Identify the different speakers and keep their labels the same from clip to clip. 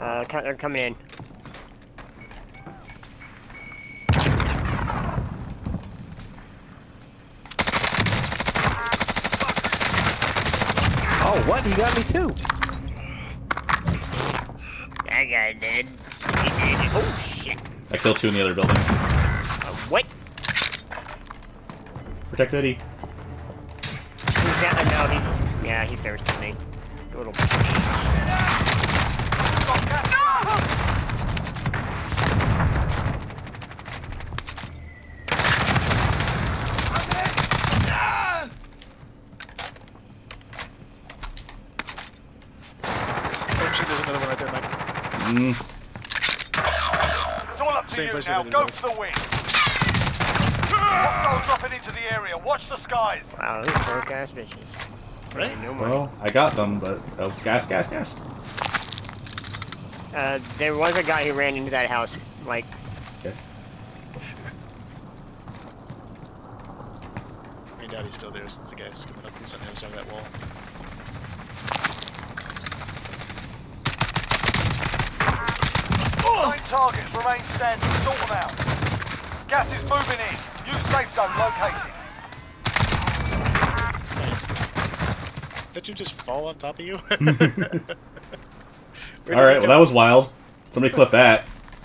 Speaker 1: They're coming in.
Speaker 2: Oh, what? He got me too.
Speaker 1: That guy did. He did. Oh shit.
Speaker 3: I killed 2 in the other building.
Speaker 1: What?
Speaker 3: Protect Eddie.
Speaker 1: He's down. No, he thirsted me. Little bitch.
Speaker 4: There's another one right there, Mike.
Speaker 5: It's all up to
Speaker 4: Same
Speaker 5: you
Speaker 4: place
Speaker 5: now.
Speaker 4: everybody
Speaker 5: Go
Speaker 4: does.
Speaker 5: for the win. Hostiles dropping into the area. Watch the skies.
Speaker 1: Wow, those broke ass bitches.
Speaker 4: Right?
Speaker 1: No money.
Speaker 3: Well, I got them, but... Oh, gas.
Speaker 1: There was a guy who ran into that house, like...
Speaker 3: Okay.
Speaker 4: I doubt he's still there since the guy's coming up. He's on the other side of that wall.
Speaker 5: Nine targets remain standing. Sort them out. Gas is moving in. New safe zone located.
Speaker 4: Nice. Did you just fall on top of you?
Speaker 3: Alright, well that was wild. Somebody clip that.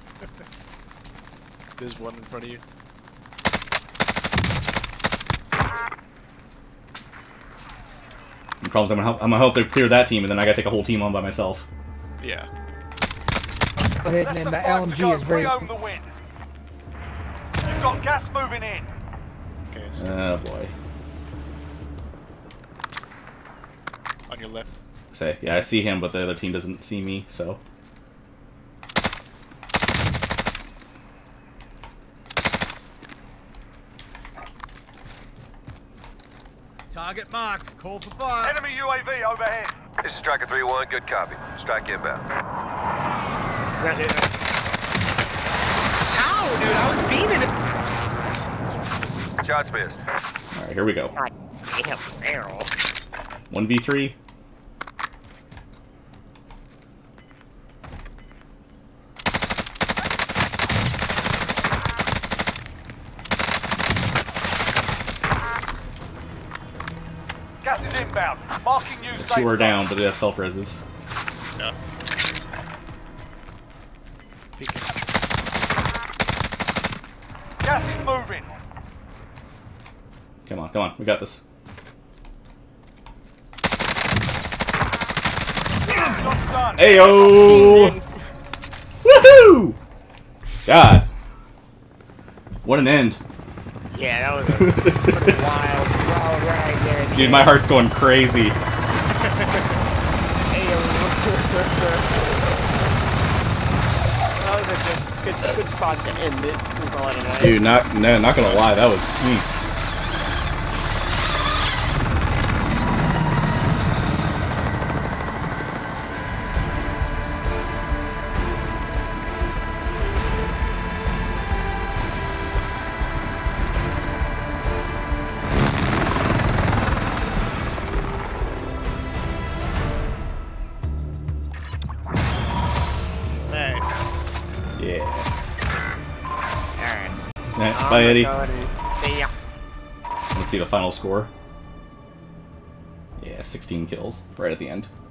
Speaker 4: There's one in front of you.
Speaker 3: The problem is I'm gonna help them clear that team, and then I gotta take a whole team on by myself.
Speaker 4: Yeah.
Speaker 6: Go ahead,
Speaker 5: Less
Speaker 6: and
Speaker 5: than
Speaker 6: the
Speaker 5: 5 to go.
Speaker 6: LMG is very...
Speaker 5: Re-own the win. You've got gas moving in.
Speaker 4: Okay, so
Speaker 3: Oh boy.
Speaker 4: on your left.
Speaker 3: Say, yeah, I see him, but the other team doesn't see me, so...
Speaker 7: Target marked. Call for fire.
Speaker 5: Enemy UAV overhead.
Speaker 8: This is Striker 3-1, good copy. Strike inbound.
Speaker 1: Ow, dude, I was beaming it.
Speaker 8: Shots missed.
Speaker 3: Alright, here we go.
Speaker 1: God damn, barrel.
Speaker 3: 1v3.
Speaker 5: Gas is inbound. Marking you safe
Speaker 3: 2 are
Speaker 5: zone.
Speaker 3: down, but they have self-reses.
Speaker 4: Yeah. Peeking.
Speaker 5: Gas is moving.
Speaker 3: Come on, we got this.
Speaker 5: Job's done.
Speaker 3: Ayo! Woohoo! God. What an end.
Speaker 1: Yeah, that was a wild right there. at the
Speaker 3: Dude, my
Speaker 1: end.
Speaker 3: heart's going crazy.
Speaker 1: That was a good spot to end it.
Speaker 3: Dude, not gonna lie, that was sweet.
Speaker 4: Nice.
Speaker 3: Yeah.
Speaker 1: Alright.
Speaker 3: Alright, bye, Eddie.
Speaker 1: See ya.
Speaker 3: Let's see the final score. Yeah, 16 kills right at the end.